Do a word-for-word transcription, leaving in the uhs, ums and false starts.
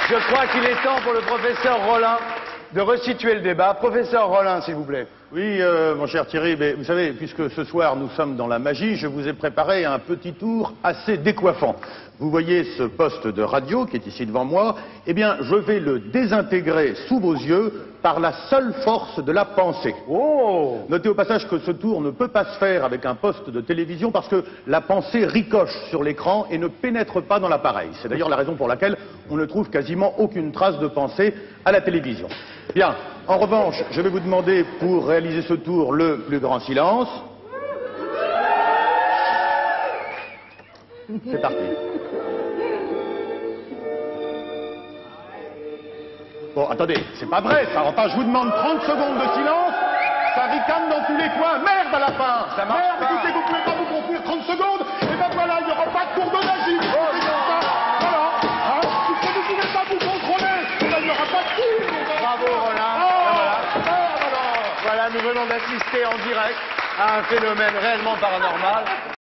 Je crois qu'il est temps pour le professeur Rollin de resituer le débat. Professeur Rollin, s'il vous plaît. Oui, euh, mon cher Thierry, mais vous savez, puisque ce soir nous sommes dans la magie, je vous ai préparé un petit tour assez décoiffant. Vous voyez ce poste de radio qui est ici devant moi, eh bien, je vais le désintégrer sous vos yeux par la seule force de la pensée. Oh! Notez au passage que ce tour ne peut pas se faire avec un poste de télévision parce que la pensée ricoche sur l'écran et ne pénètre pas dans l'appareil. C'est d'ailleurs la raison pour laquelle on ne trouve quasiment aucune trace de pensée à la télévision. Bien, en revanche, je vais vous demander pour réaliser ce tour le plus grand silence. C'est parti. Bon, attendez, c'est pas vrai ça. Enfin, je vous demande trente secondes de silence. Ça ricane dans tous les coins. Merde à la fin. Ça marche Merde, pas. écoutez, vous pouvez pas vous construire trente secondes. Et ben voilà, il n'y aura pas de cours de magie. Oh, c'est comme ça. Voilà. Hein, puisque vous ne pouvez pas vous contrôler, eh ben, il n'y aura pas de cours. Bravo, Rollin. Oh, Voilà. merde alors. Voilà, nous venons d'assister en direct à un phénomène réellement paranormal.